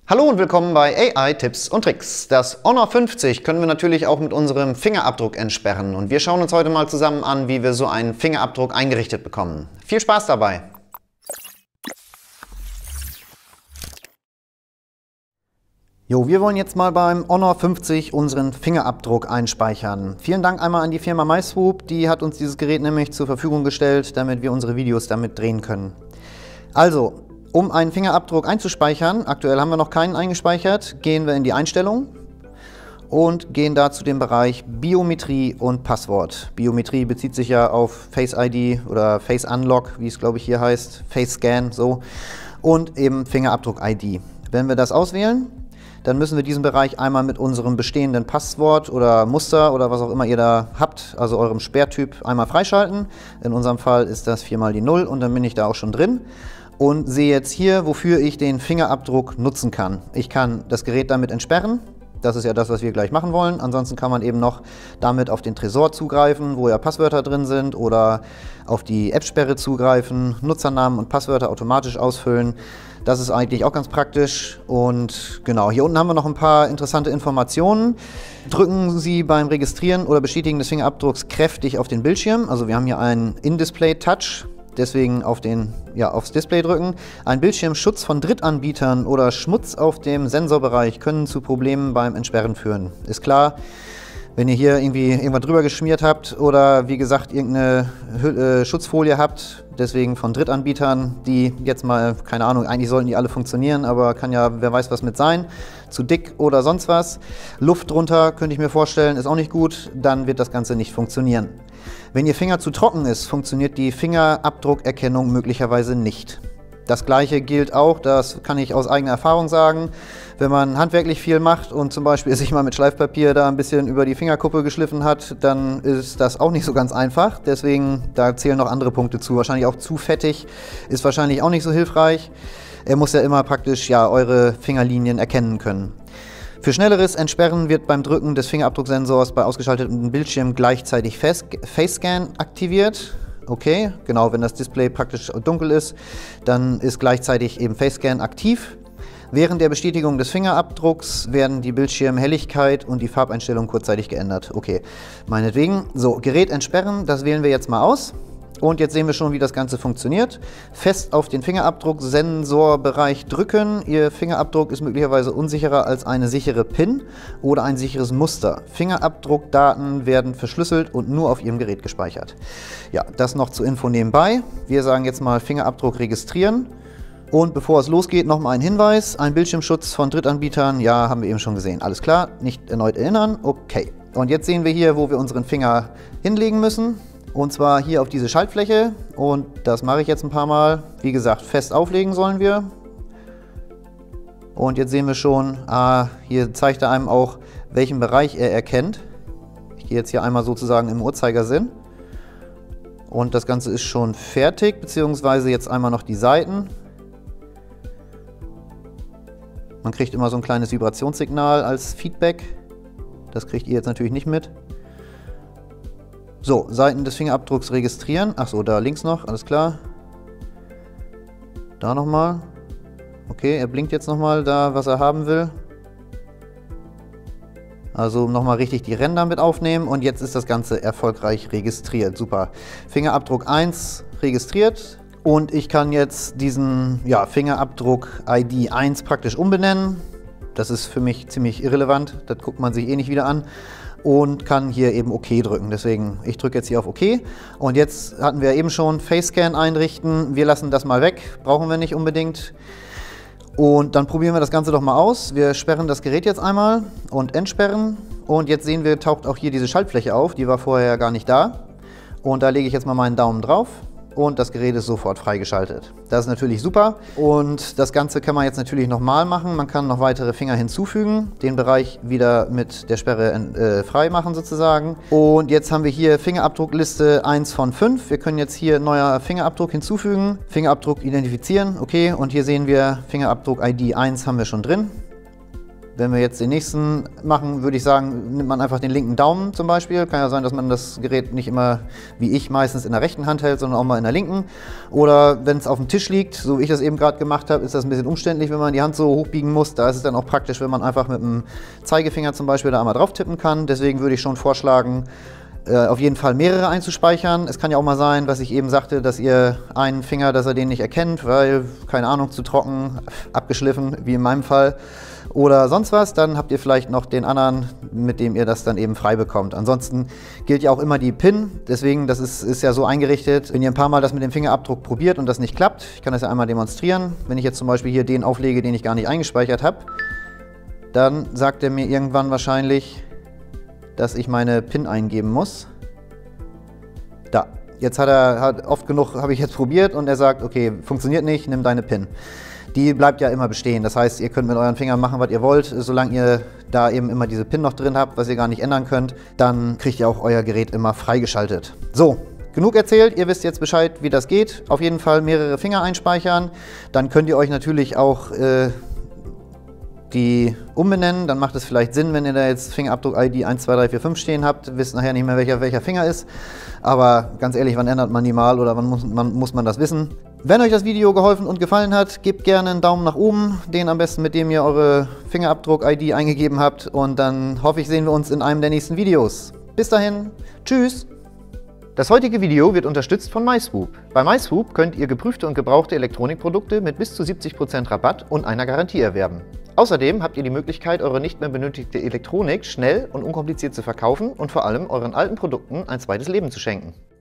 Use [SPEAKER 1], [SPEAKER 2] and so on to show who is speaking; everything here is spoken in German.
[SPEAKER 1] Hallo und willkommen bei AI Tipps und Tricks. Das Honor 50 können wir natürlich auch mit unserem Fingerabdruck entsperren und wir schauen uns heute mal zusammen an, wie wir so einen Fingerabdruck eingerichtet bekommen. Viel Spaß dabei! Jo, wir wollen jetzt mal beim Honor 50 unseren Fingerabdruck einspeichern. Vielen Dank einmal an die Firma MySwoop, die hat uns dieses Gerät nämlich zur Verfügung gestellt, damit wir unsere Videos damit drehen können. Also, um einen Fingerabdruck einzuspeichern, aktuell haben wir noch keinen eingespeichert, gehen wir in die Einstellungen und gehen da zu dem Bereich Biometrie und Passwort. Biometrie bezieht sich ja auf Face ID oder Face Unlock, wie es glaube ich hier heißt, Face Scan, so, und eben Fingerabdruck ID. Wenn wir das auswählen, dann müssen wir diesen Bereich einmal mit unserem bestehenden Passwort oder Muster oder was auch immer ihr da habt, also eurem Sperrtyp, einmal freischalten. In unserem Fall ist das 4 mal die 0 und dann bin ich da auch schon drin und sehe jetzt hier, wofür ich den Fingerabdruck nutzen kann. Ich kann das Gerät damit entsperren. Das ist ja das, was wir gleich machen wollen. Ansonsten kann man eben noch damit auf den Tresor zugreifen, wo ja Passwörter drin sind, oder auf die App-Sperre zugreifen, Nutzernamen und Passwörter automatisch ausfüllen. Das ist eigentlich auch ganz praktisch. Und genau, hier unten haben wir noch ein paar interessante Informationen. Drücken Sie beim Registrieren oder Bestätigen des Fingerabdrucks kräftig auf den Bildschirm. Also wir haben hier einen In-Display-Touch. Deswegen aufs Display drücken. Ein Bildschirmschutz von Drittanbietern oder Schmutz auf dem Sensorbereich können zu Problemen beim Entsperren führen. Ist klar, wenn ihr hier irgendwie irgendwas drüber geschmiert habt oder wie gesagt irgendeine Schutzfolie habt, deswegen von Drittanbietern, die jetzt mal, keine Ahnung, eigentlich sollten die alle funktionieren, aber kann ja, wer weiß was mit sein, zu dick oder sonst was. Luft drunter, könnte ich mir vorstellen, ist auch nicht gut, dann wird das Ganze nicht funktionieren. Wenn Ihr Finger zu trocken ist, funktioniert die Fingerabdruckerkennung möglicherweise nicht. Das gleiche gilt auch, das kann ich aus eigener Erfahrung sagen, wenn man handwerklich viel macht und zum Beispiel sich mal mit Schleifpapier da ein bisschen über die Fingerkuppe geschliffen hat, dann ist das auch nicht so ganz einfach. Deswegen, da zählen noch andere Punkte zu. Wahrscheinlich auch zu fettig ist wahrscheinlich auch nicht so hilfreich. Er muss ja immer praktisch ja eure Fingerlinien erkennen können. Für schnelleres Entsperren wird beim Drücken des Fingerabdrucksensors bei ausgeschaltetem Bildschirm gleichzeitig Face Scan aktiviert. Okay, genau, wenn das Display praktisch dunkel ist, dann ist gleichzeitig eben Face Scan aktiv. Während der Bestätigung des Fingerabdrucks werden die Bildschirmhelligkeit und die Farbeinstellung kurzzeitig geändert. Okay, meinetwegen. So, Gerät entsperren, das wählen wir jetzt mal aus. Und jetzt sehen wir schon, wie das Ganze funktioniert. Fest auf den Fingerabdruck-Sensorbereich drücken. Ihr Fingerabdruck ist möglicherweise unsicherer als eine sichere PIN oder ein sicheres Muster. Fingerabdruckdaten werden verschlüsselt und nur auf Ihrem Gerät gespeichert. Ja, das noch zur Info nebenbei. Wir sagen jetzt mal Fingerabdruck registrieren. Und bevor es losgeht, nochmal ein Hinweis. Ein Bildschirmschutz von Drittanbietern, ja, haben wir eben schon gesehen. Alles klar, nicht erneut erinnern. Okay. Und jetzt sehen wir hier, wo wir unseren Finger hinlegen müssen. Und zwar hier auf diese Schaltfläche, und das mache ich jetzt ein paar Mal. Wie gesagt, fest auflegen sollen wir. Und jetzt sehen wir schon, hier zeigt er einem auch, welchen Bereich er erkennt. Ich gehe jetzt hier einmal sozusagen im Uhrzeigersinn. Und das Ganze ist schon fertig, beziehungsweise jetzt einmal noch die Seiten. Man kriegt immer so ein kleines Vibrationssignal als Feedback. Das kriegt ihr jetzt natürlich nicht mit. So, Seiten des Fingerabdrucks registrieren. Achso, da links noch, alles klar. Da nochmal. Okay, er blinkt jetzt nochmal da, was er haben will. Also nochmal richtig die Ränder mit aufnehmen und jetzt ist das Ganze erfolgreich registriert. Super. Fingerabdruck 1 registriert und ich kann jetzt diesen Fingerabdruck ID 1 praktisch umbenennen. Das ist für mich ziemlich irrelevant, das guckt man sich eh nicht wieder an. Und kann hier eben OK drücken. Deswegen, ich drücke jetzt hier auf OK. Und jetzt hatten wir eben schon Face Scan einrichten. Wir lassen das mal weg, brauchen wir nicht unbedingt. Und dann probieren wir das Ganze doch mal aus. Wir sperren das Gerät jetzt einmal und entsperren. Und jetzt sehen wir, taucht auch hier diese Schaltfläche auf. Die war vorher ja gar nicht da. Und da lege ich jetzt mal meinen Daumen drauf. Und das Gerät ist sofort freigeschaltet. Das ist natürlich super. Und das Ganze kann man jetzt natürlich nochmal machen. Man kann noch weitere Finger hinzufügen, den Bereich wieder mit der Sperre frei machen sozusagen. Und jetzt haben wir hier Fingerabdruckliste 1 von 5. Wir können jetzt hier neuer Fingerabdruck hinzufügen. Fingerabdruck identifizieren, okay. Und hier sehen wir Fingerabdruck ID 1 haben wir schon drin. Wenn wir jetzt den nächsten machen, würde ich sagen, nimmt man einfach den linken Daumen zum Beispiel. Kann ja sein, dass man das Gerät nicht immer, wie ich, meistens in der rechten Hand hält, sondern auch mal in der linken. Oder wenn es auf dem Tisch liegt, so wie ich das eben gerade gemacht habe, ist das ein bisschen umständlich, wenn man die Hand so hochbiegen muss. Da ist es dann auch praktisch, wenn man einfach mit dem Zeigefinger zum Beispiel da einmal drauf tippen kann. Deswegen würde ich schon vorschlagen, auf jeden Fall mehrere einzuspeichern. Es kann ja auch mal sein, was ich eben sagte, dass ihr einen Finger, dass er den nicht erkennt, weil, keine Ahnung, zu trocken, abgeschliffen, wie in meinem Fall. Oder sonst was, dann habt ihr vielleicht noch den anderen, mit dem ihr das dann eben frei bekommt. Ansonsten gilt ja auch immer die PIN, deswegen, das ist ja so eingerichtet, wenn ihr ein paar Mal das mit dem Fingerabdruck probiert und das nicht klappt, ich kann das ja einmal demonstrieren, wenn ich jetzt zum Beispiel hier den auflege, den ich gar nicht eingespeichert habe, dann sagt er mir irgendwann wahrscheinlich, dass ich meine PIN eingeben muss. Da, jetzt hat oft genug, habe ich jetzt probiert und er sagt, okay, funktioniert nicht, nimm deine PIN. Die bleibt ja immer bestehen. Das heißt, ihr könnt mit euren Fingern machen, was ihr wollt. Solange ihr da eben immer diese PIN noch drin habt, was ihr gar nicht ändern könnt, dann kriegt ihr auch euer Gerät immer freigeschaltet. So, genug erzählt. Ihr wisst jetzt Bescheid, wie das geht. Auf jeden Fall mehrere Finger einspeichern. Dann könnt ihr euch natürlich auch die umbenennen. Dann macht es vielleicht Sinn, wenn ihr da jetzt Fingerabdruck-ID 1, 2, 3, 4, 5 stehen habt. Wisst nachher nicht mehr, welcher Finger ist. Aber ganz ehrlich, wann ändert man die mal oder wann muss man das wissen? Wenn euch das Video geholfen und gefallen hat, gebt gerne einen Daumen nach oben, den am besten, mit dem ihr eure Fingerabdruck-ID eingegeben habt. Und dann hoffe ich, sehen wir uns in einem der nächsten Videos. Bis dahin, tschüss! Das heutige Video wird unterstützt von MySwoop. Bei MySwoop könnt ihr geprüfte und gebrauchte Elektronikprodukte mit bis zu 70% Rabatt und einer Garantie erwerben. Außerdem habt ihr die Möglichkeit, eure nicht mehr benötigte Elektronik schnell und unkompliziert zu verkaufen und vor allem euren alten Produkten ein zweites Leben zu schenken.